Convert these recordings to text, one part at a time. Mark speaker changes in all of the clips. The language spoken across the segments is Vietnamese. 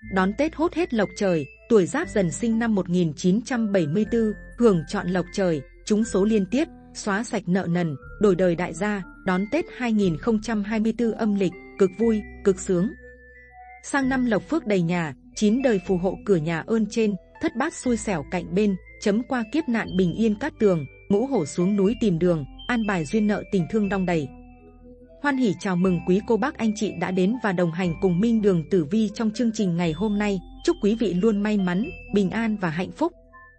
Speaker 1: đón Tết hốt hết lộc trời, tuổi Giáp Dần sinh năm 1974, hưởng chọn lộc trời, trúng số liên tiếp, xóa sạch nợ nần, đổi đời đại gia, đón Tết 2024 âm lịch, cực vui, cực sướng. Sang năm lộc phước đầy nhà, 9 đời phù hộ cửa nhà ơn trên, thất bát xui xẻo cạnh bên, chấm qua kiếp nạn bình yên cát tường, ngũ hổ xuống núi tìm đường, an bài duyên nợ tình thương đong đầy. Hoan hỉ chào mừng quý cô bác anh chị đã đến và đồng hành cùng Minh Đường Tử Vi trong chương trình ngày hôm nay. Chúc quý vị luôn may mắn, bình an và hạnh phúc.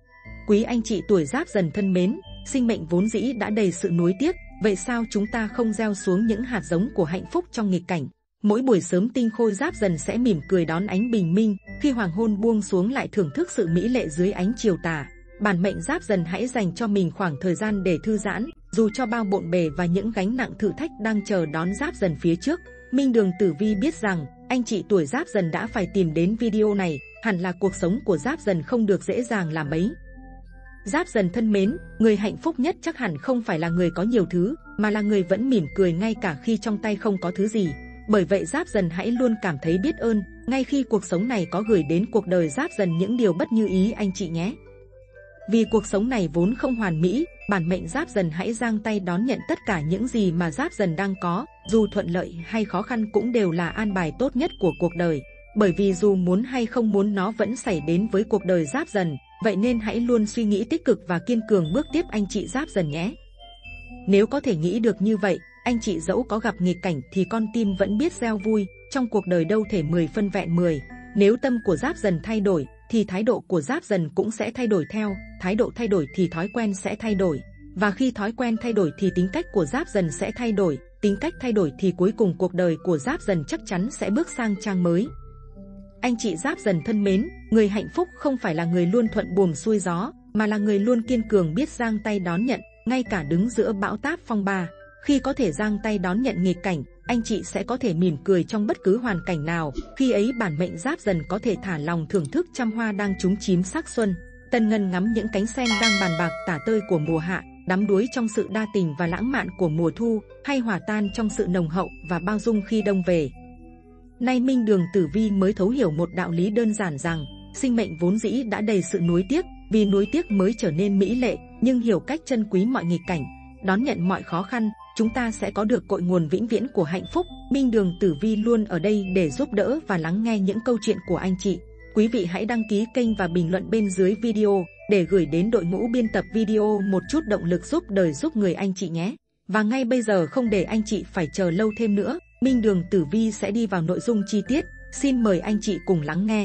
Speaker 1: Quý anh chị tuổi Giáp Dần thân mến, sinh mệnh vốn dĩ đã đầy sự nuối tiếc, vậy sao chúng ta không gieo xuống những hạt giống của hạnh phúc trong nghịch cảnh? Mỗi buổi sớm tinh khôi Giáp Dần sẽ mỉm cười đón ánh bình minh, khi hoàng hôn buông xuống lại thưởng thức sự mỹ lệ dưới ánh chiều tà. Bản mệnh Giáp Dần hãy dành cho mình khoảng thời gian để thư giãn, dù cho bao bộn bề và những gánh nặng thử thách đang chờ đón Giáp Dần phía trước. Minh Đường Tử Vi biết rằng, anh chị tuổi Giáp Dần đã phải tìm đến video này, hẳn là cuộc sống của Giáp Dần không được dễ dàng là mấy. Giáp Dần thân mến, người hạnh phúc nhất chắc hẳn không phải là người có nhiều thứ, mà là người vẫn mỉm cười ngay cả khi trong tay không có thứ gì. Bởi vậy Giáp Dần hãy luôn cảm thấy biết ơn, ngay khi cuộc sống này có gửi đến cuộc đời Giáp Dần những điều bất như ý anh chị nhé. Vì cuộc sống này vốn không hoàn mỹ, bản mệnh Giáp Dần hãy giang tay đón nhận tất cả những gì mà Giáp Dần đang có, dù thuận lợi hay khó khăn cũng đều là an bài tốt nhất của cuộc đời. Bởi vì dù muốn hay không muốn nó vẫn xảy đến với cuộc đời Giáp Dần, vậy nên hãy luôn suy nghĩ tích cực và kiên cường bước tiếp anh chị Giáp Dần nhé. Nếu có thể nghĩ được như vậy, anh chị dẫu có gặp nghịch cảnh thì con tim vẫn biết gieo vui, trong cuộc đời đâu thể 10 phân vẹn 10. Nếu tâm của Giáp Dần thay đổi, thì thái độ của Giáp Dần cũng sẽ thay đổi theo, thái độ thay đổi thì thói quen sẽ thay đổi. Và khi thói quen thay đổi thì tính cách của Giáp Dần sẽ thay đổi, tính cách thay đổi thì cuối cùng cuộc đời của Giáp Dần chắc chắn sẽ bước sang trang mới. Anh chị Giáp Dần thân mến, người hạnh phúc không phải là người luôn thuận buồm xuôi gió, mà là người luôn kiên cường biết giang tay đón nhận, ngay cả đứng giữa bão táp phong ba. Khi có thể giang tay đón nhận nghịch cảnh, anh chị sẽ có thể mỉm cười trong bất cứ hoàn cảnh nào. Khi ấy bản mệnh Giáp Dần có thể thả lòng thưởng thức trăm hoa đang trúng chím sắc xuân, tân ngân ngắm những cánh sen đang bàn bạc tả tơi của mùa hạ, đắm đuối trong sự đa tình và lãng mạn của mùa thu, hay hòa tan trong sự nồng hậu và bao dung khi đông về. Nay Minh Đường Tử Vi mới thấu hiểu một đạo lý đơn giản rằng, sinh mệnh vốn dĩ đã đầy sự nuối tiếc, vì nuối tiếc mới trở nên mỹ lệ, nhưng hiểu cách trân quý mọi nghịch cảnh, đón nhận mọi khó khăn, chúng ta sẽ có được cội nguồn vĩnh viễn của hạnh phúc. Minh Đường Tử Vi luôn ở đây để giúp đỡ và lắng nghe những câu chuyện của anh chị. Quý vị hãy đăng ký kênh và bình luận bên dưới video để gửi đến đội ngũ biên tập video một chút động lực giúp đời giúp người anh chị nhé. Và ngay bây giờ không để anh chị phải chờ lâu thêm nữa, Minh Đường Tử Vi sẽ đi vào nội dung chi tiết. Xin mời anh chị cùng lắng nghe.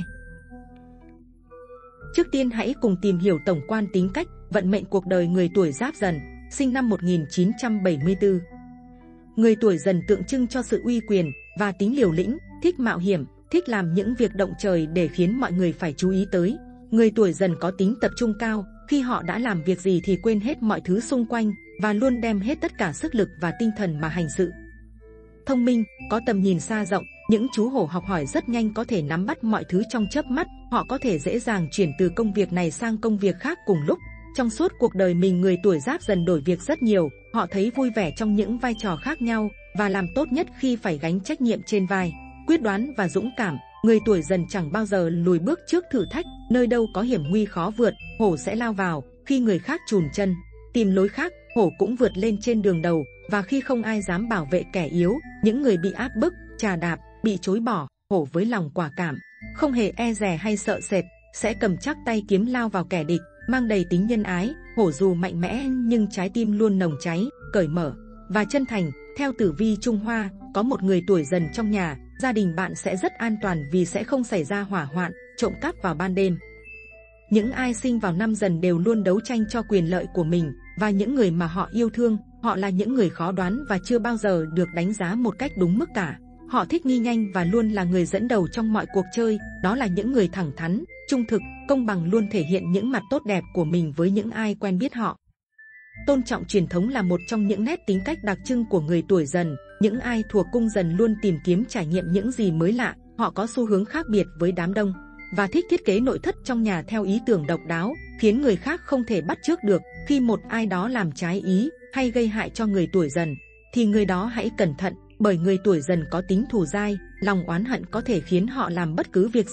Speaker 1: Trước tiên hãy cùng tìm hiểu tổng quan tính cách, vận mệnh cuộc đời người tuổi Giáp Dần, sinh năm 1974. Người tuổi Dần tượng trưng cho sự uy quyền và tính liều lĩnh, thích mạo hiểm, thích làm những việc động trời để khiến mọi người phải chú ý tới. Người tuổi Dần có tính tập trung cao, khi họ đã làm việc gì thì quên hết mọi thứ xung quanh và luôn đem hết tất cả sức lực và tinh thần mà hành sự. Thông minh, có tầm nhìn xa rộng, những chú hổ học hỏi rất nhanh có thể nắm bắt mọi thứ trong chớp mắt, họ có thể dễ dàng chuyển từ công việc này sang công việc khác cùng lúc. Trong suốt cuộc đời mình người tuổi Giáp Dần đổi việc rất nhiều, họ thấy vui vẻ trong những vai trò khác nhau và làm tốt nhất khi phải gánh trách nhiệm trên vai. Quyết đoán và dũng cảm, người tuổi Dần chẳng bao giờ lùi bước trước thử thách, nơi đâu có hiểm nguy khó vượt, hổ sẽ lao vào, khi người khác chùn chân, tìm lối khác, hổ cũng vượt lên trên đường đầu, và khi không ai dám bảo vệ kẻ yếu, những người bị áp bức, chà đạp, bị chối bỏ, hổ với lòng quả cảm, không hề e dè hay sợ sệt, sẽ cầm chắc tay kiếm lao vào kẻ địch, mang đầy tính nhân ái. Hổ dù mạnh mẽ nhưng trái tim luôn nồng cháy, cởi mở và chân thành. Theo tử vi Trung Hoa, có một người tuổi Dần trong nhà, gia đình bạn sẽ rất an toàn vì sẽ không xảy ra hỏa hoạn, trộm cắp vào ban đêm. Những ai sinh vào năm Dần đều luôn đấu tranh cho quyền lợi của mình và những người mà họ yêu thương. Họ là những người khó đoán và chưa bao giờ được đánh giá một cách đúng mức cả. Họ thích nghi nhanh và luôn là người dẫn đầu trong mọi cuộc chơi. Đó là những người thẳng thắn, trung thực, công bằng, luôn thể hiện những mặt tốt đẹp của mình với những ai quen biết họ. Tôn trọng truyền thống là một trong những nét tính cách đặc trưng của người tuổi Dần. Những ai thuộc cung Dần luôn tìm kiếm trải nghiệm những gì mới lạ. Họ có xu hướng khác biệt với đám đông và thích thiết kế nội thất trong nhà theo ý tưởng độc đáo, khiến người khác không thể bắt chước được. Khi một ai đó làm trái ý hay gây hại cho người tuổi Dần, thì người đó hãy cẩn thận, bởi người tuổi Dần có tính thù dai, lòng oán hận có thể khiến họ làm bất cứ việc gì,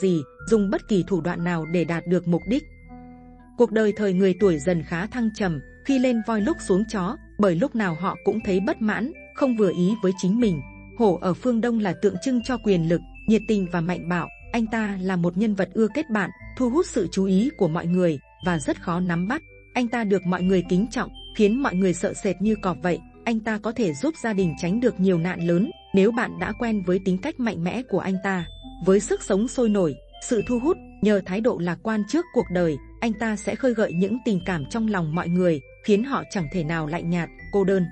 Speaker 1: dùng bất kỳ thủ đoạn nào để đạt được mục đích. Cuộc đời thời người tuổi Dần khá thăng trầm, khi lên voi lúc xuống chó, bởi lúc nào họ cũng thấy bất mãn, không vừa ý với chính mình. Hổ ở phương Đông là tượng trưng cho quyền lực, nhiệt tình và mạnh bạo. Anh ta là một nhân vật ưa kết bạn, thu hút sự chú ý của mọi người và rất khó nắm bắt. Anh ta được mọi người kính trọng, khiến mọi người sợ sệt như cọp vậy. Anh ta có thể giúp gia đình tránh được nhiều nạn lớn nếu bạn đã quen với tính cách mạnh mẽ của anh ta. Với sức sống sôi nổi, sự thu hút, nhờ thái độ lạc quan trước cuộc đời, anh ta sẽ khơi gợi những tình cảm trong lòng mọi người, khiến họ chẳng thể nào lạnh nhạt, cô đơn.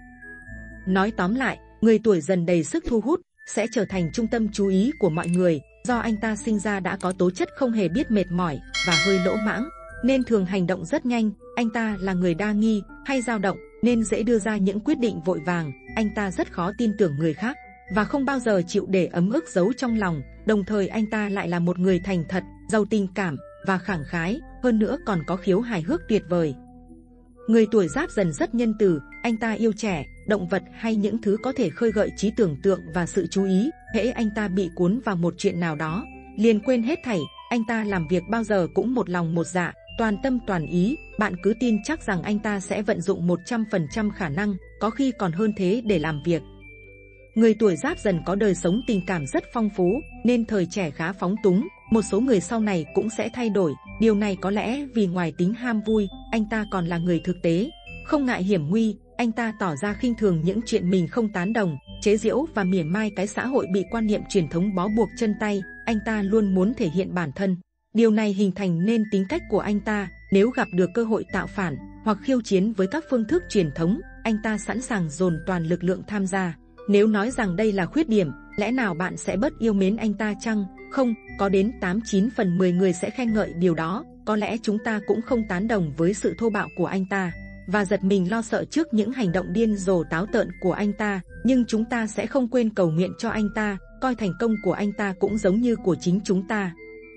Speaker 1: Nói tóm lại, người tuổi Dần đầy sức thu hút, sẽ trở thành trung tâm chú ý của mọi người, do anh ta sinh ra đã có tố chất không hề biết mệt mỏi và hơi lỗ mãng, nên thường hành động rất nhanh. Anh ta là người đa nghi, hay dao động, nên dễ đưa ra những quyết định vội vàng. Anh ta rất khó tin tưởng người khác và không bao giờ chịu để ấm ức giấu trong lòng. Đồng thời anh ta lại là một người thành thật, giàu tình cảm và khẳng khái, hơn nữa còn có khiếu hài hước tuyệt vời. Người tuổi Giáp Dần rất nhân từ, anh ta yêu trẻ, động vật hay những thứ có thể khơi gợi trí tưởng tượng và sự chú ý. Hễ anh ta bị cuốn vào một chuyện nào đó, liền quên hết thảy. Anh ta làm việc bao giờ cũng một lòng một dạ, toàn tâm toàn ý. Bạn cứ tin chắc rằng anh ta sẽ vận dụng 100% khả năng, có khi còn hơn thế để làm việc. Người tuổi Giáp Dần có đời sống tình cảm rất phong phú, nên thời trẻ khá phóng túng. Một số người sau này cũng sẽ thay đổi. Điều này có lẽ vì ngoài tính ham vui, anh ta còn là người thực tế, không ngại hiểm nguy. Anh ta tỏ ra khinh thường những chuyện mình không tán đồng, chế giễu và mỉa mai cái xã hội bị quan niệm truyền thống bó buộc chân tay. Anh ta luôn muốn thể hiện bản thân. Điều này hình thành nên tính cách của anh ta. Nếu gặp được cơ hội tạo phản hoặc khiêu chiến với các phương thức truyền thống, anh ta sẵn sàng dồn toàn lực lượng tham gia. Nếu nói rằng đây là khuyết điểm, lẽ nào bạn sẽ bớt yêu mến anh ta chăng? Không, có đến 89 phần 10 người sẽ khen ngợi điều đó. Có lẽ chúng ta cũng không tán đồng với sự thô bạo của anh ta và giật mình lo sợ trước những hành động điên rồ táo tợn của anh ta, nhưng chúng ta sẽ không quên cầu nguyện cho anh ta, coi thành công của anh ta cũng giống như của chính chúng ta.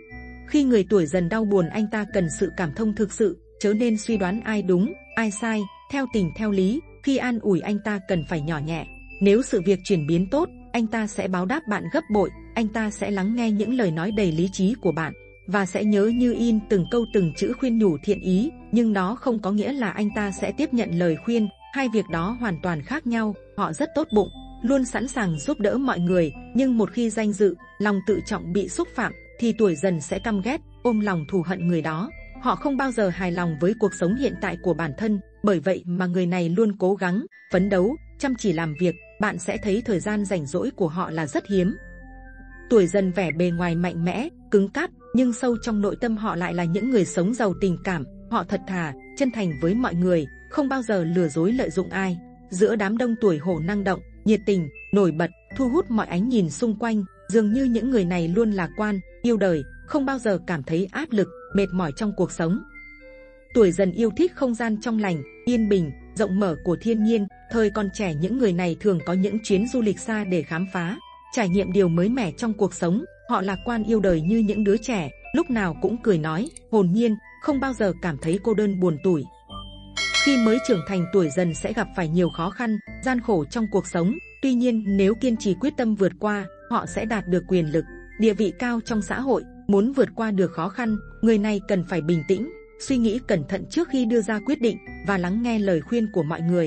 Speaker 1: Khi người tuổi Dần đau buồn, anh ta cần sự cảm thông thực sự, chớ nên suy đoán ai đúng, ai sai, theo tình theo lý. Khi an ủi anh ta cần phải nhỏ nhẹ. Nếu sự việc chuyển biến tốt, anh ta sẽ báo đáp bạn gấp bội. Anh ta sẽ lắng nghe những lời nói đầy lý trí của bạn và sẽ nhớ như in từng câu từng chữ khuyên nhủ thiện ý, nhưng đó không có nghĩa là anh ta sẽ tiếp nhận lời khuyên. Hai việc đó hoàn toàn khác nhau. Họ rất tốt bụng, luôn sẵn sàng giúp đỡ mọi người, nhưng một khi danh dự, lòng tự trọng bị xúc phạm, thì tuổi Dần sẽ căm ghét, ôm lòng thù hận người đó. Họ không bao giờ hài lòng với cuộc sống hiện tại của bản thân, bởi vậy mà người này luôn cố gắng, phấn đấu, chăm chỉ làm việc. Bạn sẽ thấy thời gian rảnh rỗi của họ là rất hiếm. Tuổi Dần vẻ bề ngoài mạnh mẽ, cứng cáp, nhưng sâu trong nội tâm họ lại là những người sống giàu tình cảm. Họ thật thà, chân thành với mọi người, không bao giờ lừa dối lợi dụng ai. Giữa đám đông tuổi Hổ năng động, nhiệt tình, nổi bật, thu hút mọi ánh nhìn xung quanh, dường như những người này luôn lạc quan, yêu đời, không bao giờ cảm thấy áp lực, mệt mỏi trong cuộc sống. Tuổi Dần yêu thích không gian trong lành, yên bình, rộng mở của thiên nhiên. Thời còn trẻ, những người này thường có những chuyến du lịch xa để khám phá, trải nghiệm điều mới mẻ trong cuộc sống. Họ lạc quan yêu đời như những đứa trẻ, lúc nào cũng cười nói, hồn nhiên, không bao giờ cảm thấy cô đơn buồn tủi. Khi mới trưởng thành, tuổi Dần sẽ gặp phải nhiều khó khăn, gian khổ trong cuộc sống. Tuy nhiên, nếu kiên trì quyết tâm vượt qua, họ sẽ đạt được quyền lực, địa vị cao trong xã hội. Muốn vượt qua được khó khăn, người này cần phải bình tĩnh, suy nghĩ cẩn thận trước khi đưa ra quyết định và lắng nghe lời khuyên của mọi người.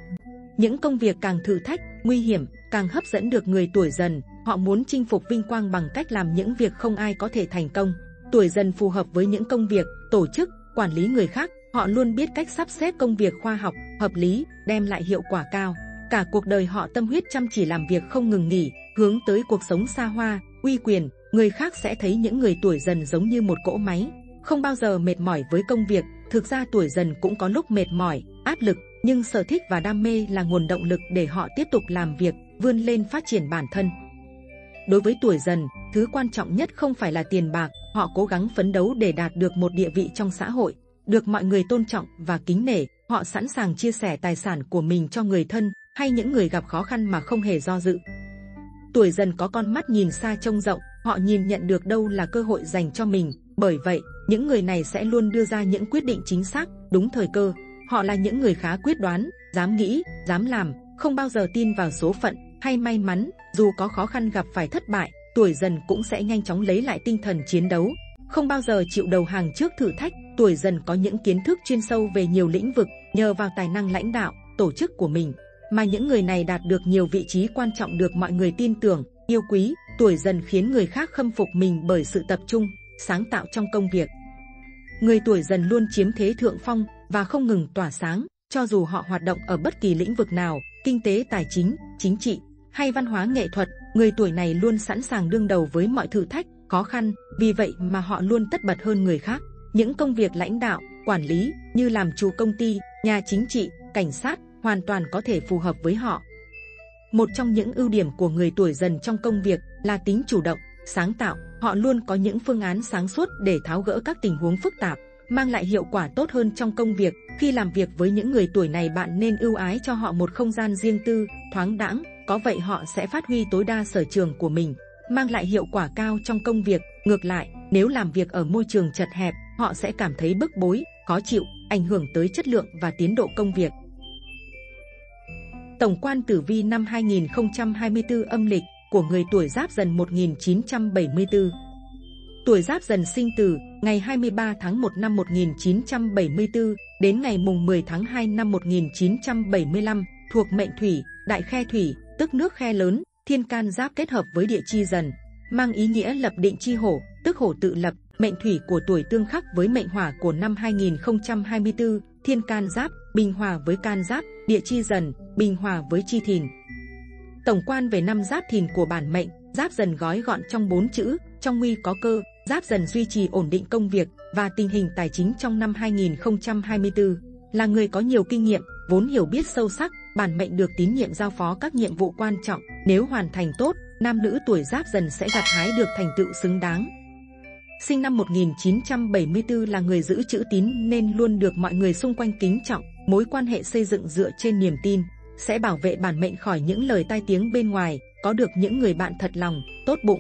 Speaker 1: Những công việc càng thử thách, nguy hiểm, càng hấp dẫn được người tuổi Dần. Họ muốn chinh phục vinh quang bằng cách làm những việc không ai có thể thành công. Tuổi Dần phù hợp với những công việc, tổ chức, quản lý người khác. Họ luôn biết cách sắp xếp công việc khoa học, hợp lý, đem lại hiệu quả cao. Cả cuộc đời họ tâm huyết chăm chỉ làm việc không ngừng nghỉ, hướng tới cuộc sống xa hoa, uy quyền. Người khác sẽ thấy những người tuổi Dần giống như một cỗ máy, không bao giờ mệt mỏi với công việc. Thực ra tuổi Dần cũng có lúc mệt mỏi, áp lực, nhưng sở thích và đam mê là nguồn động lực để họ tiếp tục làm việc, vươn lên phát triển bản thân. Đối với tuổi Dần, thứ quan trọng nhất không phải là tiền bạc. Họ cố gắng phấn đấu để đạt được một địa vị trong xã hội, được mọi người tôn trọng và kính nể. Họ sẵn sàng chia sẻ tài sản của mình cho người thân hay những người gặp khó khăn mà không hề do dự. Tuổi Dần có con mắt nhìn xa trông rộng, họ nhìn nhận được đâu là cơ hội dành cho mình. Bởi vậy, những người này sẽ luôn đưa ra những quyết định chính xác, đúng thời cơ. Họ là những người khá quyết đoán, dám nghĩ, dám làm, không bao giờ tin vào số phận hay may mắn. Dù có khó khăn gặp phải thất bại, tuổi Dần cũng sẽ nhanh chóng lấy lại tinh thần chiến đấu. không bao giờ chịu đầu hàng trước thử thách. Tuổi Dần có những kiến thức chuyên sâu về nhiều lĩnh vực, nhờ vào tài năng lãnh đạo, tổ chức của mình mà những người này đạt được nhiều vị trí quan trọng được mọi người tin tưởng, yêu quý. Tuổi Dần khiến người khác khâm phục mình bởi sự tập trung, sáng tạo trong công việc. Người tuổi Dần luôn chiếm thế thượng phong và không ngừng tỏa sáng, cho dù họ hoạt động ở bất kỳ lĩnh vực nào, kinh tế, tài chính, chính trị hay văn hóa nghệ thuật. Người tuổi này luôn sẵn sàng đương đầu với mọi thử thách, khó khăn, vì vậy mà họ luôn tất bật hơn người khác. Những công việc lãnh đạo, quản lý như làm chủ công ty, nhà chính trị, cảnh sát hoàn toàn có thể phù hợp với họ. Một trong những ưu điểm của người tuổi Dần trong công việc là tính chủ động, sáng tạo. Họ luôn có những phương án sáng suốt để tháo gỡ các tình huống phức tạp, mang lại hiệu quả tốt hơn trong công việc. Khi làm việc với những người tuổi này, bạn nên ưu ái cho họ một không gian riêng tư, thoáng đãng, có vậy họ sẽ phát huy tối đa sở trường của mình, mang lại hiệu quả cao trong công việc. Ngược lại, nếu làm việc ở môi trường chật hẹp, họ sẽ cảm thấy bức bối, khó chịu, ảnh hưởng tới chất lượng và tiến độ công việc. Tổng quan tử vi năm 2024 âm lịch của người tuổi Giáp Dần 1974. Tuổi Giáp Dần sinh từ ngày 23 tháng 1 năm 1974 đến ngày mùng 10 tháng 2 năm 1975, thuộc mệnh Thủy, đại khe Thủy, tức nước khe lớn. Thiên can Giáp kết hợp với địa chi Dần, mang ý nghĩa lập định chi Hổ, tức hổ tự lập. Mệnh Thủy của tuổi tương khắc với mệnh Hỏa của năm 2024. Thiên can Giáp bình hòa với can Giáp, địa chi Dần bình hòa với chi Thìn. Tổng quan về năm Giáp Thìn của bản mệnh, Giáp Dần gói gọn trong 4 chữ: trong nguy có cơ. Giáp Dần duy trì ổn định công việc và tình hình tài chính trong năm 2024. Là người có nhiều kinh nghiệm, vốn hiểu biết sâu sắc, bản mệnh được tín nhiệm giao phó các nhiệm vụ quan trọng. Nếu hoàn thành tốt, nam nữ tuổi Giáp Dần sẽ gặt hái được thành tựu xứng đáng. Sinh năm 1974 là người giữ chữ tín nên luôn được mọi người xung quanh kính trọng. Mối quan hệ xây dựng dựa trên niềm tin, sẽ bảo vệ bản mệnh khỏi những lời tai tiếng bên ngoài, có được những người bạn thật lòng, tốt bụng.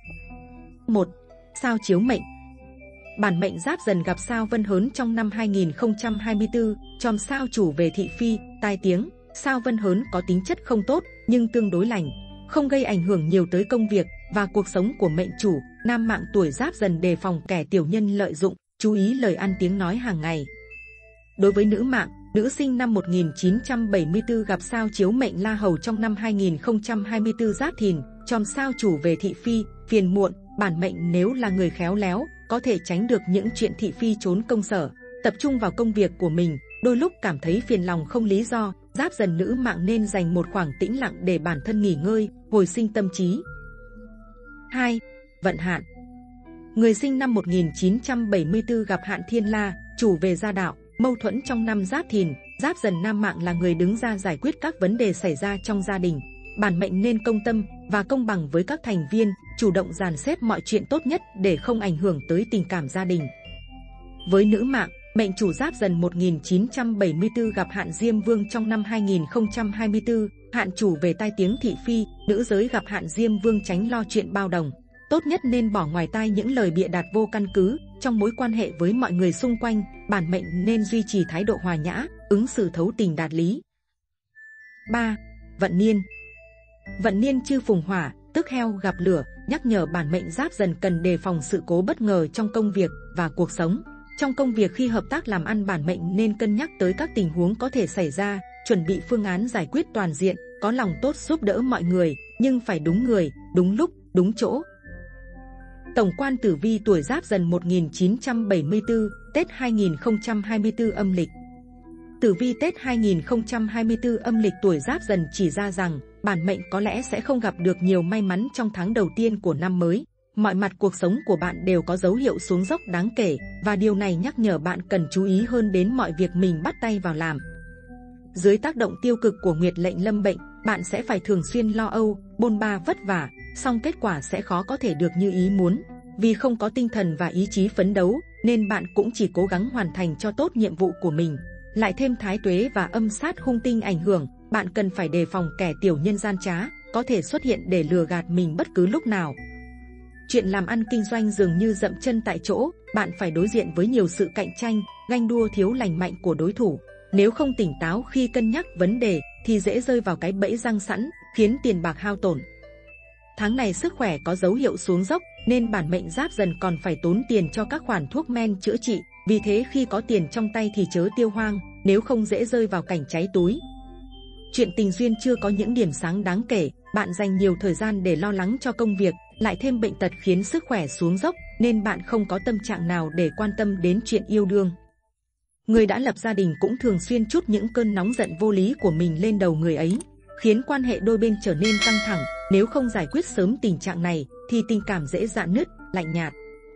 Speaker 1: 1. Sao chiếu mệnh. Bản mệnh Giáp Dần gặp sao Vân Hớn trong năm 2024, chòm sao chủ về thị phi, tai tiếng. Sao Vân Hớn có tính chất không tốt nhưng tương đối lành, không gây ảnh hưởng nhiều tới công việc và cuộc sống của mệnh chủ. Nam mạng tuổi Giáp Dần đề phòng kẻ tiểu nhân lợi dụng, chú ý lời ăn tiếng nói hàng ngày. Đối với nữ mạng, nữ sinh năm 1974 gặp sao chiếu mệnh La Hầu trong năm 2024 Giáp Thìn, chòm sao chủ về thị phi, phiền muộn. Bản mệnh nếu là người khéo léo, có thể tránh được những chuyện thị phi trốn công sở, tập trung vào công việc của mình. Đôi lúc cảm thấy phiền lòng không lý do, Giáp Dần nữ mạng nên dành một khoảng tĩnh lặng để bản thân nghỉ ngơi, hồi sinh tâm trí. 2. Vận hạn. Người sinh năm 1974 gặp hạn Thiên La, chủ về gia đạo, mâu thuẫn trong năm Giáp Thìn. Giáp Dần nam mạng là người đứng ra giải quyết các vấn đề xảy ra trong gia đình. Bản mệnh nên công tâm và công bằng với các thành viên, chủ động dàn xếp mọi chuyện tốt nhất để không ảnh hưởng tới tình cảm gia đình. Với nữ mạng, mệnh chủ Giáp Dần 1974 gặp hạn Diêm Vương trong năm 2024, hạn chủ về tai tiếng thị phi. Nữ giới gặp hạn Diêm Vương tránh lo chuyện bao đồng, tốt nhất nên bỏ ngoài tai những lời bịa đặt vô căn cứ. Trong mối quan hệ với mọi người xung quanh, bản mệnh nên duy trì thái độ hòa nhã, ứng xử thấu tình đạt lý. 3. Vận niên. Vận niên chư phùng hỏa, tức heo gặp lửa, nhắc nhở bản mệnh Giáp Dần cần đề phòng sự cố bất ngờ trong công việc và cuộc sống. Trong công việc khi hợp tác làm ăn, bản mệnh nên cân nhắc tới các tình huống có thể xảy ra, chuẩn bị phương án giải quyết toàn diện, có lòng tốt giúp đỡ mọi người, nhưng phải đúng người, đúng lúc, đúng chỗ. Tổng quan tử vi tuổi Giáp Dần 1974, Tết 2024 âm lịch. Tử vi Tết 2024 âm lịch tuổi Giáp Dần chỉ ra rằng bản mệnh có lẽ sẽ không gặp được nhiều may mắn trong tháng đầu tiên của năm mới. Mọi mặt cuộc sống của bạn đều có dấu hiệu xuống dốc đáng kể, và điều này nhắc nhở bạn cần chú ý hơn đến mọi việc mình bắt tay vào làm. Dưới tác động tiêu cực của nguyệt lệnh lâm bệnh, bạn sẽ phải thường xuyên lo âu, bôn ba vất vả, song kết quả sẽ khó có thể được như ý muốn. Vì không có tinh thần và ý chí phấn đấu, nên bạn cũng chỉ cố gắng hoàn thành cho tốt nhiệm vụ của mình. Lại thêm thái tuế và âm sát hung tinh ảnh hưởng, bạn cần phải đề phòng kẻ tiểu nhân gian trá, có thể xuất hiện để lừa gạt mình bất cứ lúc nào. Chuyện làm ăn kinh doanh dường như dậm chân tại chỗ, bạn phải đối diện với nhiều sự cạnh tranh, ganh đua thiếu lành mạnh của đối thủ. Nếu không tỉnh táo khi cân nhắc vấn đề, thì dễ rơi vào cái bẫy răng sẵn, khiến tiền bạc hao tổn. Tháng này sức khỏe có dấu hiệu xuống dốc, nên bản mệnh Giáp Dần còn phải tốn tiền cho các khoản thuốc men chữa trị. Vì thế khi có tiền trong tay thì chớ tiêu hoang, nếu không dễ rơi vào cảnh cháy túi. Chuyện tình duyên chưa có những điểm sáng đáng kể, bạn dành nhiều thời gian để lo lắng cho công việc, lại thêm bệnh tật khiến sức khỏe xuống dốc, nên bạn không có tâm trạng nào để quan tâm đến chuyện yêu đương. Người đã lập gia đình cũng thường xuyên trút những cơn nóng giận vô lý của mình lên đầu người ấy, khiến quan hệ đôi bên trở nên căng thẳng. Nếu không giải quyết sớm tình trạng này, thì tình cảm dễ rạn nứt, lạnh nhạt.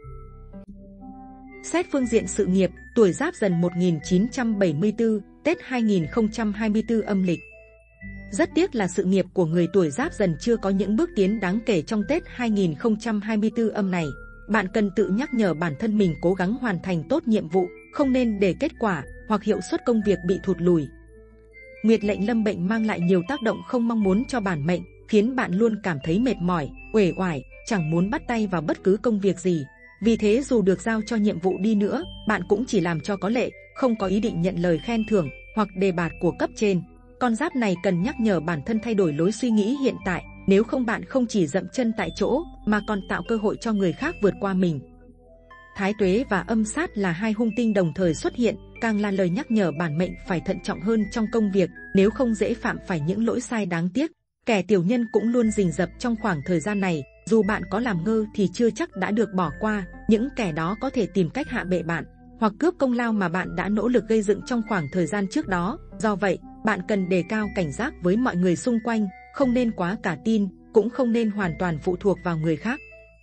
Speaker 1: Xét phương diện sự nghiệp, tuổi Giáp Dần 1974, Tết 2024 âm lịch. Rất tiếc là sự nghiệp của người tuổi Giáp Dần chưa có những bước tiến đáng kể trong Tết 2024 âm này. Bạn cần tự nhắc nhở bản thân mình cố gắng hoàn thành tốt nhiệm vụ, không nên để kết quả hoặc hiệu suất công việc bị thụt lùi. Nguyệt lệnh lâm bệnh mang lại nhiều tác động không mong muốn cho bản mệnh, khiến bạn luôn cảm thấy mệt mỏi, uể oải, chẳng muốn bắt tay vào bất cứ công việc gì. Vì thế dù được giao cho nhiệm vụ đi nữa, bạn cũng chỉ làm cho có lệ, không có ý định nhận lời khen thưởng hoặc đề bạt của cấp trên. Con giáp này cần nhắc nhở bản thân thay đổi lối suy nghĩ hiện tại, nếu không bạn không chỉ dậm chân tại chỗ mà còn tạo cơ hội cho người khác vượt qua mình. Thái tuế và âm sát là hai hung tinh đồng thời xuất hiện, càng là lời nhắc nhở bản mệnh phải thận trọng hơn trong công việc, nếu không dễ phạm phải những lỗi sai đáng tiếc. Kẻ tiểu nhân cũng luôn rình rập trong khoảng thời gian này, dù bạn có làm ngơ thì chưa chắc đã được bỏ qua, những kẻ đó có thể tìm cách hạ bệ bạn, hoặc cướp công lao mà bạn đã nỗ lực gây dựng trong khoảng thời gian trước đó. Do vậy, bạn cần đề cao cảnh giác với mọi người xung quanh, không nên quá cả tin, cũng không nên hoàn toàn phụ thuộc vào người khác.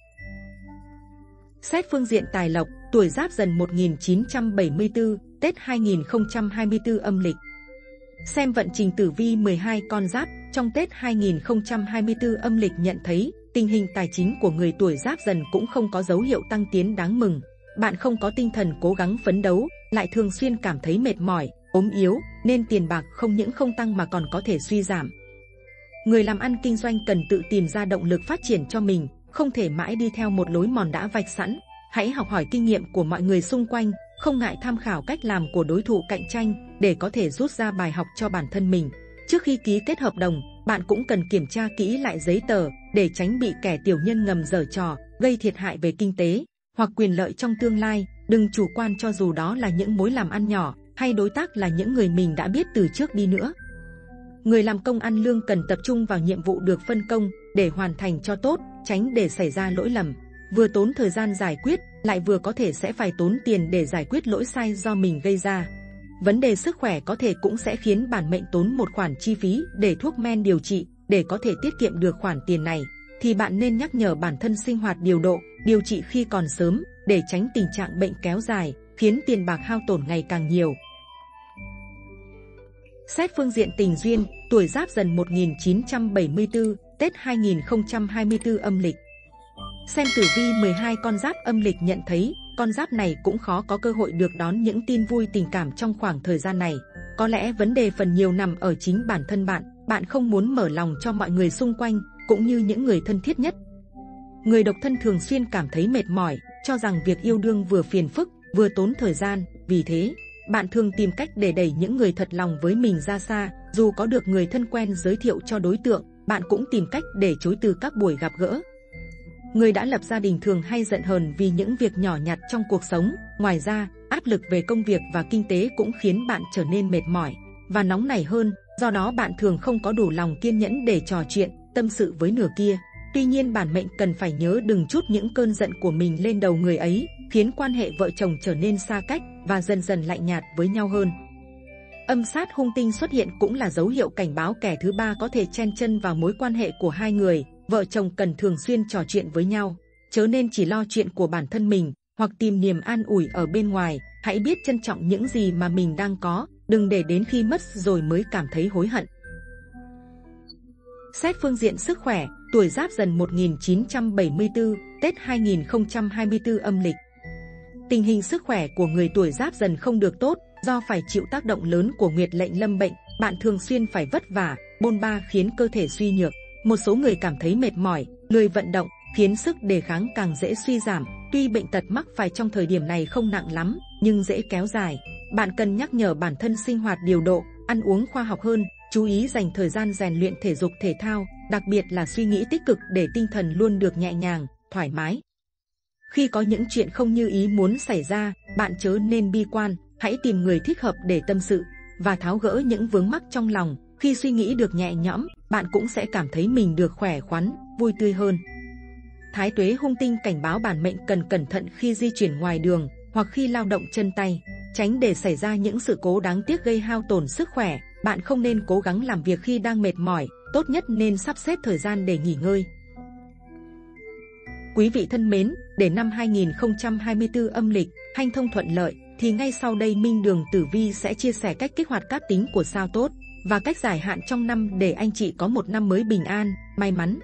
Speaker 1: Xét phương diện tài lộc, tuổi Giáp Dần 1974, Tết 2024 âm lịch. Xem vận trình tử vi 12 con giáp, trong Tết 2024 âm lịch nhận thấy, tình hình tài chính của người tuổi Giáp Dần cũng không có dấu hiệu tăng tiến đáng mừng. Bạn không có tinh thần cố gắng phấn đấu, lại thường xuyên cảm thấy mệt mỏi, ốm yếu, nên tiền bạc không những không tăng mà còn có thể suy giảm. Người làm ăn kinh doanh cần tự tìm ra động lực phát triển cho mình, không thể mãi đi theo một lối mòn đã vạch sẵn. Hãy học hỏi kinh nghiệm của mọi người xung quanh, không ngại tham khảo cách làm của đối thủ cạnh tranh để có thể rút ra bài học cho bản thân mình. Trước khi ký kết hợp đồng, bạn cũng cần kiểm tra kỹ lại giấy tờ để tránh bị kẻ tiểu nhân ngầm giở trò, gây thiệt hại về kinh tế hoặc quyền lợi trong tương lai. Đừng chủ quan cho dù đó là những mối làm ăn nhỏ hay đối tác là những người mình đã biết từ trước đi nữa. Người làm công ăn lương cần tập trung vào nhiệm vụ được phân công để hoàn thành cho tốt, tránh để xảy ra lỗi lầm. Vừa tốn thời gian giải quyết, lại vừa có thể sẽ phải tốn tiền để giải quyết lỗi sai do mình gây ra. Vấn đề sức khỏe có thể cũng sẽ khiến bản mệnh tốn một khoản chi phí để thuốc men điều trị. Để có thể tiết kiệm được khoản tiền này, thì bạn nên nhắc nhở bản thân sinh hoạt điều độ, điều trị khi còn sớm, để tránh tình trạng bệnh kéo dài, khiến tiền bạc hao tổn ngày càng nhiều. Xét phương diện tình duyên, tuổi Giáp Dần 1974, Tết 2024 âm lịch. Xem tử vi 12 con giáp âm lịch nhận thấy, con giáp này cũng khó có cơ hội được đón những tin vui tình cảm trong khoảng thời gian này. Có lẽ vấn đề phần nhiều nằm ở chính bản thân bạn, bạn không muốn mở lòng cho mọi người xung quanh, cũng như những người thân thiết nhất. Người độc thân thường xuyên cảm thấy mệt mỏi, cho rằng việc yêu đương vừa phiền phức, vừa tốn thời gian, vì thế, bạn thường tìm cách để đẩy những người thật lòng với mình ra xa. Dù có được người thân quen giới thiệu cho đối tượng, bạn cũng tìm cách để chối từ các buổi gặp gỡ. Người đã lập gia đình thường hay giận hờn vì những việc nhỏ nhặt trong cuộc sống. Ngoài ra, áp lực về công việc và kinh tế cũng khiến bạn trở nên mệt mỏi và nóng nảy hơn. Do đó bạn thường không có đủ lòng kiên nhẫn để trò chuyện, tâm sự với nửa kia. Tuy nhiên bản mệnh cần phải nhớ đừng trút những cơn giận của mình lên đầu người ấy, khiến quan hệ vợ chồng trở nên xa cách và dần dần lạnh nhạt với nhau hơn. Âm sát hung tinh xuất hiện cũng là dấu hiệu cảnh báo kẻ thứ ba có thể chen chân vào mối quan hệ của hai người. Vợ chồng cần thường xuyên trò chuyện với nhau, chớ nên chỉ lo chuyện của bản thân mình hoặc tìm niềm an ủi ở bên ngoài. Hãy biết trân trọng những gì mà mình đang có, đừng để đến khi mất rồi mới cảm thấy hối hận. Xét phương diện sức khỏe, tuổi Giáp Dần 1974, Tết 2024 âm lịch. Tình hình sức khỏe của người tuổi Giáp Dần không được tốt, do phải chịu tác động lớn của nguyệt lệnh lâm bệnh. Bạn thường xuyên phải vất vả, bôn ba khiến cơ thể suy nhược. Một số người cảm thấy mệt mỏi, lười vận động, khiến sức đề kháng càng dễ suy giảm. Tuy bệnh tật mắc phải trong thời điểm này không nặng lắm, nhưng dễ kéo dài. Bạn cần nhắc nhở bản thân sinh hoạt điều độ, ăn uống khoa học hơn, chú ý dành thời gian rèn luyện thể dục thể thao, đặc biệt là suy nghĩ tích cực để tinh thần luôn được nhẹ nhàng, thoải mái. Khi có những chuyện không như ý muốn xảy ra, bạn chớ nên bi quan, hãy tìm người thích hợp để tâm sự và tháo gỡ những vướng mắc trong lòng. Khi suy nghĩ được nhẹ nhõm, bạn cũng sẽ cảm thấy mình được khỏe khoắn, vui tươi hơn. Thái tuế hung tinh cảnh báo bản mệnh cần cẩn thận khi di chuyển ngoài đường hoặc khi lao động chân tay, tránh để xảy ra những sự cố đáng tiếc gây hao tổn sức khỏe. Bạn không nên cố gắng làm việc khi đang mệt mỏi, tốt nhất nên sắp xếp thời gian để nghỉ ngơi. Quý vị thân mến, để năm 2024 âm lịch hanh thông thuận lợi, thì ngay sau đây Minh Đường Tử Vi sẽ chia sẻ cách kích hoạt cát tính của sao tốt và cách giải hạn trong năm để anh chị có một năm mới bình an, may mắn.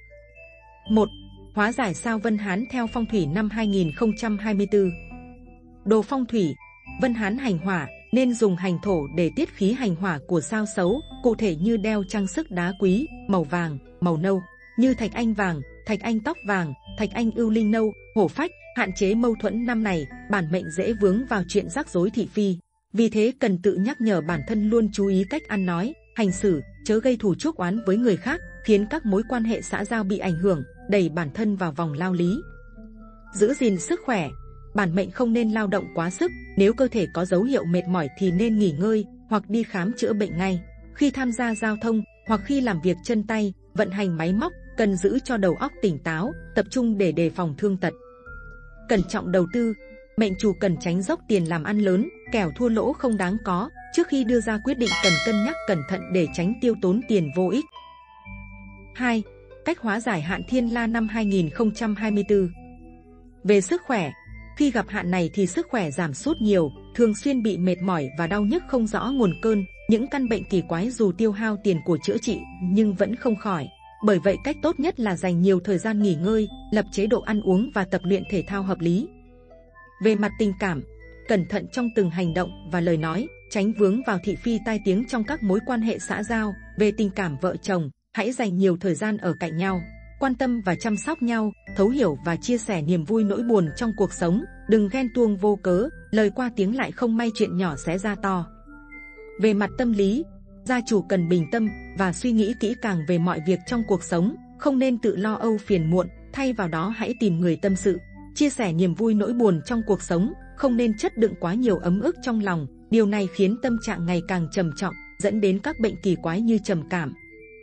Speaker 1: 1. Hóa giải sao Vân Hán theo phong thủy năm 2024. Đồ phong thủy, Vân Hán hành hỏa, nên dùng hành thổ để tiết khí hành hỏa của sao xấu, cụ thể như đeo trang sức đá quý, màu vàng, màu nâu, như thạch anh vàng, thạch anh tóc vàng, thạch anh ưu linh nâu, hổ phách, hạn chế mâu thuẫn. Năm này, bản mệnh dễ vướng vào chuyện rắc rối thị phi. Vì thế cần tự nhắc nhở bản thân luôn chú ý cách ăn nói, hành xử, chớ gây thù chuốc oán với người khác, khiến các mối quan hệ xã giao bị ảnh hưởng, đẩy bản thân vào vòng lao lý. Giữ gìn sức khỏe, bản mệnh không nên lao động quá sức, nếu cơ thể có dấu hiệu mệt mỏi thì nên nghỉ ngơi hoặc đi khám chữa bệnh ngay. Khi tham gia giao thông hoặc khi làm việc chân tay, vận hành máy móc, cần giữ cho đầu óc tỉnh táo, tập trung để đề phòng thương tật. Cẩn trọng đầu tư, mệnh chủ cần tránh dốc tiền làm ăn lớn, kẻo thua lỗ không đáng có. Trước khi đưa ra quyết định cần cân nhắc cẩn thận để tránh tiêu tốn tiền vô ích. 2. Cách hóa giải hạn thiên la năm 2024. Về sức khỏe, khi gặp hạn này thì sức khỏe giảm sút nhiều, thường xuyên bị mệt mỏi và đau nhức không rõ nguồn cơn. Những căn bệnh kỳ quái dù tiêu hao tiền của chữa trị nhưng vẫn không khỏi. Bởi vậy cách tốt nhất là dành nhiều thời gian nghỉ ngơi, lập chế độ ăn uống và tập luyện thể thao hợp lý. Về mặt tình cảm, cẩn thận trong từng hành động và lời nói, tránh vướng vào thị phi tai tiếng trong các mối quan hệ xã giao. Về tình cảm vợ chồng, hãy dành nhiều thời gian ở cạnh nhau, quan tâm và chăm sóc nhau, thấu hiểu và chia sẻ niềm vui nỗi buồn trong cuộc sống, đừng ghen tuông vô cớ, lời qua tiếng lại không may chuyện nhỏ xé ra to. Về mặt tâm lý, gia chủ cần bình tâm và suy nghĩ kỹ càng về mọi việc trong cuộc sống, không nên tự lo âu phiền muộn, thay vào đó hãy tìm người tâm sự, chia sẻ niềm vui nỗi buồn trong cuộc sống, không nên chất đựng quá nhiều ấm ức trong lòng, điều này khiến tâm trạng ngày càng trầm trọng, dẫn đến các bệnh kỳ quái như trầm cảm.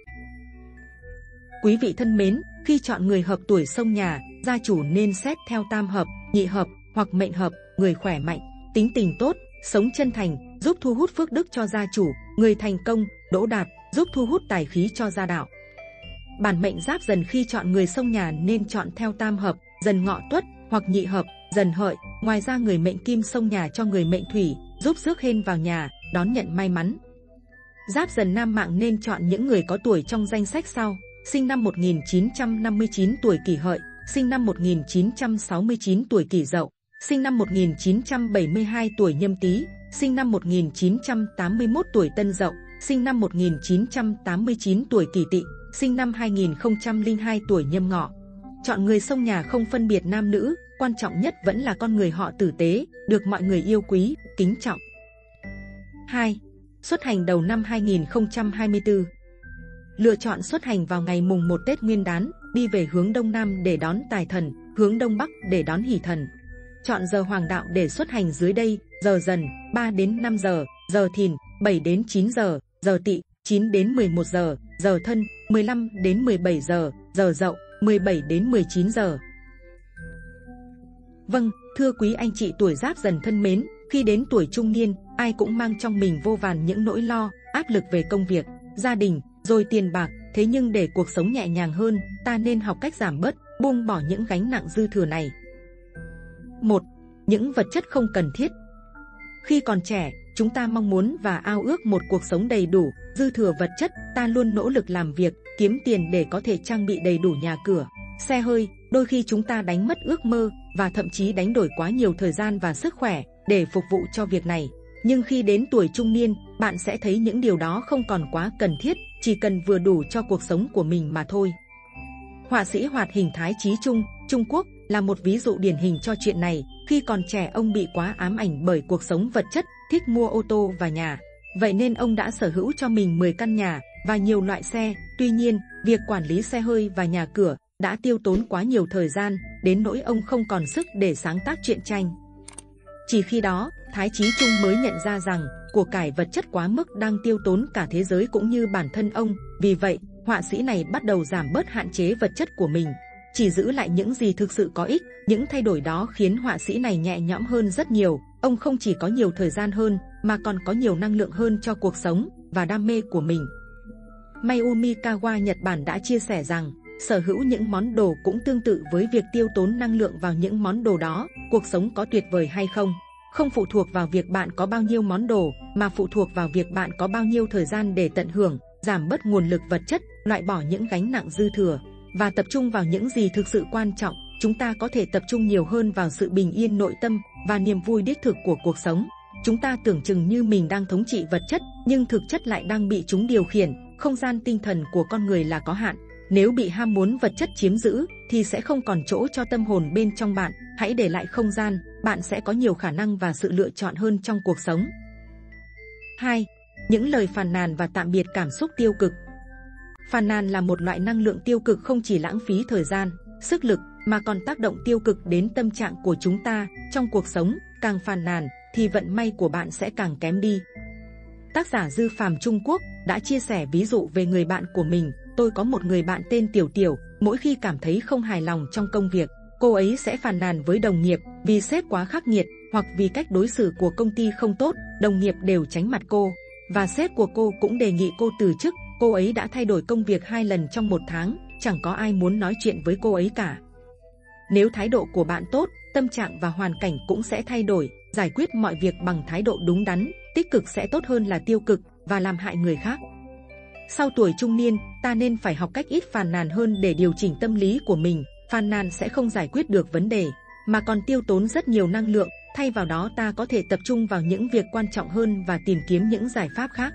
Speaker 1: Quý vị thân mến, khi chọn người hợp tuổi xông nhà, gia chủ nên xét theo tam hợp, nhị hợp hoặc mệnh hợp, người khỏe mạnh, tính tình tốt, sống chân thành, giúp thu hút phước đức cho gia chủ, người thành công, đỗ đạt, giúp thu hút tài khí cho gia đạo. Bản mệnh Giáp Dần khi chọn người xông nhà nên chọn theo tam hợp, Dần Ngọ Tuất hoặc nhị hợp, Dần Hợi. Ngoài ra người mệnh Kim xông nhà cho người mệnh Thủy, giúp rước hên vào nhà, đón nhận may mắn. Giáp Dần nam mạng nên chọn những người có tuổi trong danh sách sau: sinh năm 1959 tuổi Kỷ Hợi, sinh năm 1969 tuổi Kỷ Dậu, sinh năm 1972 tuổi Nhâm Tý, sinh năm 1981 tuổi Tân Dậu, sinh năm 1989 tuổi Kỷ Tỵ, sinh năm 2002 tuổi Nhâm Ngọ. Chọn người xông nhà không phân biệt nam nữ, quan trọng nhất vẫn là con người họ tử tế, được mọi người yêu quý, kính trọng. 2. Xuất hành đầu năm 2024. Lựa chọn xuất hành vào ngày mùng 1 Tết Nguyên đán, đi về hướng Đông Nam để đón Tài Thần, hướng Đông Bắc để đón Hỷ Thần. Chọn giờ hoàng đạo để xuất hành dưới đây: giờ Dần 3 đến 5 giờ, giờ Thìn 7 đến 9 giờ, giờ Tỵ 9 đến 11 giờ, giờ Thân 15 đến 17 giờ, giờ Dậu 17 đến 19 giờ. Vâng, thưa quý anh chị tuổi Giáp Dần thân mến, khi đến tuổi trung niên, ai cũng mang trong mình vô vàn những nỗi lo, áp lực về công việc, gia đình, rồi tiền bạc. Thế nhưng để cuộc sống nhẹ nhàng hơn, ta nên học cách giảm bớt, buông bỏ những gánh nặng dư thừa này. 1. Những vật chất không cần thiết. Khi còn trẻ, chúng ta mong muốn và ao ước một cuộc sống đầy đủ, dư thừa vật chất. Ta luôn nỗ lực làm việc, kiếm tiền để có thể trang bị đầy đủ nhà cửa, xe hơi. Đôi khi chúng ta đánh mất ước mơ và thậm chí đánh đổi quá nhiều thời gian và sức khỏe để phục vụ cho việc này. Nhưng khi đến tuổi trung niên, bạn sẽ thấy những điều đó không còn quá cần thiết, chỉ cần vừa đủ cho cuộc sống của mình mà thôi. Họa sĩ hoạt hình Thái Chí Trung, Trung Quốc là một ví dụ điển hình cho chuyện này. Khi còn trẻ ông bị quá ám ảnh bởi cuộc sống vật chất, thích mua ô tô và nhà. Vậy nên ông đã sở hữu cho mình 10 căn nhà và nhiều loại xe. Tuy nhiên, việc quản lý xe hơi và nhà cửa đã tiêu tốn quá nhiều thời gian, đến nỗi ông không còn sức để sáng tác truyện tranh. Chỉ khi đó, Thái Chí Trung mới nhận ra rằng của cải vật chất quá mức đang tiêu tốn cả thế giới cũng như bản thân ông. Vì vậy, họa sĩ này bắt đầu giảm bớt hạn chế vật chất của mình, chỉ giữ lại những gì thực sự có ích. Những thay đổi đó khiến họa sĩ này nhẹ nhõm hơn rất nhiều. Ông không chỉ có nhiều thời gian hơn, mà còn có nhiều năng lượng hơn cho cuộc sống và đam mê của mình. Mayumi Kawa Nhật Bản đã chia sẻ rằng, sở hữu những món đồ cũng tương tự với việc tiêu tốn năng lượng vào những món đồ đó. Cuộc sống có tuyệt vời hay không, không phụ thuộc vào việc bạn có bao nhiêu món đồ, mà phụ thuộc vào việc bạn có bao nhiêu thời gian để tận hưởng, giảm bớt nguồn lực vật chất, loại bỏ những gánh nặng dư thừa, và tập trung vào những gì thực sự quan trọng. Chúng ta có thể tập trung nhiều hơn vào sự bình yên nội tâm và niềm vui đích thực của cuộc sống. Chúng ta tưởng chừng như mình đang thống trị vật chất, nhưng thực chất lại đang bị chúng điều khiển. Không gian tinh thần của con người là có hạn. Nếu bị ham muốn vật chất chiếm giữ, thì sẽ không còn chỗ cho tâm hồn bên trong bạn. Hãy để lại không gian, bạn sẽ có nhiều khả năng và sự lựa chọn hơn trong cuộc sống. 2. Những lời phàn nàn và tạm biệt cảm xúc tiêu cực. Phàn nàn là một loại năng lượng tiêu cực không chỉ lãng phí thời gian, sức lực, mà còn tác động tiêu cực đến tâm trạng của chúng ta. Trong cuộc sống, càng phàn nàn, thì vận may của bạn sẽ càng kém đi. Tác giả Dư Phàm Trung Quốc đã chia sẻ ví dụ về người bạn của mình. Tôi có một người bạn tên Tiểu Tiểu, mỗi khi cảm thấy không hài lòng trong công việc, cô ấy sẽ phàn nàn với đồng nghiệp vì sếp quá khắc nghiệt, hoặc vì cách đối xử của công ty không tốt. Đồng nghiệp đều tránh mặt cô, và sếp của cô cũng đề nghị cô từ chức. Cô ấy đã thay đổi công việc 2 lần trong 1 tháng, chẳng có ai muốn nói chuyện với cô ấy cả. Nếu thái độ của bạn tốt, tâm trạng và hoàn cảnh cũng sẽ thay đổi. Giải quyết mọi việc bằng thái độ đúng đắn, tích cực sẽ tốt hơn là tiêu cực và làm hại người khác. Sau tuổi trung niên, ta nên phải học cách ít phàn nàn hơn để điều chỉnh tâm lý của mình. Phàn nàn sẽ không giải quyết được vấn đề, mà còn tiêu tốn rất nhiều năng lượng. Thay vào đó, ta có thể tập trung vào những việc quan trọng hơn và tìm kiếm những giải pháp khác.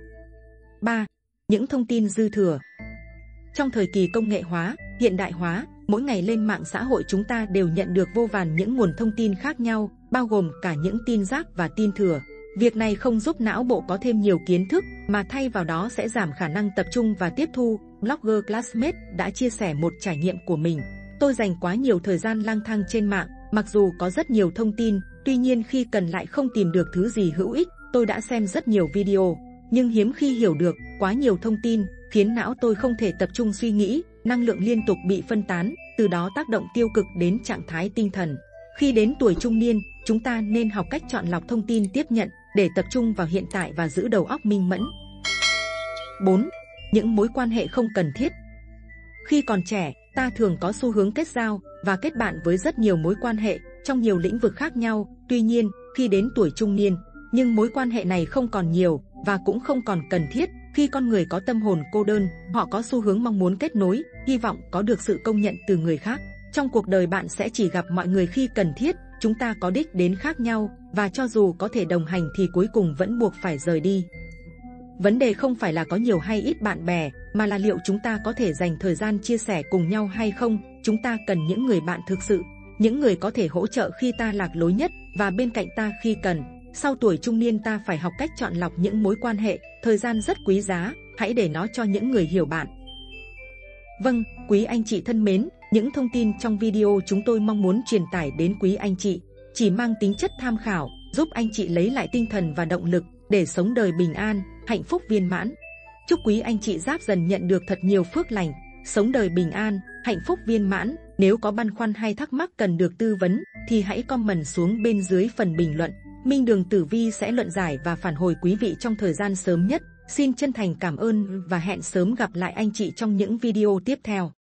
Speaker 1: 3. Những thông tin dư thừa. Trong thời kỳ công nghệ hóa, hiện đại hóa, mỗi ngày lên mạng xã hội chúng ta đều nhận được vô vàn những nguồn thông tin khác nhau, bao gồm cả những tin rác và tin thừa. Việc này không giúp não bộ có thêm nhiều kiến thức, mà thay vào đó sẽ giảm khả năng tập trung và tiếp thu. Blogger Classmate đã chia sẻ một trải nghiệm của mình. Tôi dành quá nhiều thời gian lang thang trên mạng, mặc dù có rất nhiều thông tin, tuy nhiên khi cần lại không tìm được thứ gì hữu ích. Tôi đã xem rất nhiều video, nhưng hiếm khi hiểu được. Quá nhiều thông tin khiến não tôi không thể tập trung suy nghĩ, năng lượng liên tục bị phân tán, từ đó tác động tiêu cực đến trạng thái tinh thần. Khi đến tuổi trung niên, chúng ta nên học cách chọn lọc thông tin tiếp nhận để tập trung vào hiện tại và giữ đầu óc minh mẫn. 4. Những mối quan hệ không cần thiết. Khi còn trẻ, ta thường có xu hướng kết giao và kết bạn với rất nhiều mối quan hệ trong nhiều lĩnh vực khác nhau. Tuy nhiên, khi đến tuổi trung niên, nhưng mối quan hệ này không còn nhiều và cũng không còn cần thiết. Khi con người có tâm hồn cô đơn, họ có xu hướng mong muốn kết nối, hy vọng có được sự công nhận từ người khác. Trong cuộc đời bạn sẽ chỉ gặp mọi người khi cần thiết. Chúng ta có đích đến khác nhau, và cho dù có thể đồng hành thì cuối cùng vẫn buộc phải rời đi. Vấn đề không phải là có nhiều hay ít bạn bè, mà là liệu chúng ta có thể dành thời gian chia sẻ cùng nhau hay không. Chúng ta cần những người bạn thực sự, những người có thể hỗ trợ khi ta lạc lối nhất và bên cạnh ta khi cần. Sau tuổi trung niên, ta phải học cách chọn lọc những mối quan hệ. Thời gian rất quý giá, hãy để nó cho những người hiểu bạn. Vâng, quý anh chị thân mến, những thông tin trong video chúng tôi mong muốn truyền tải đến quý anh chị chỉ mang tính chất tham khảo, giúp anh chị lấy lại tinh thần và động lực để sống đời bình an, hạnh phúc viên mãn. Chúc quý anh chị Giáp Dần nhận được thật nhiều phước lành, sống đời bình an, hạnh phúc viên mãn. Nếu có băn khoăn hay thắc mắc cần được tư vấn thì hãy comment xuống bên dưới phần bình luận. Minh Đường Tử Vi sẽ luận giải và phản hồi quý vị trong thời gian sớm nhất. Xin chân thành cảm ơn và hẹn sớm gặp lại anh chị trong những video tiếp theo.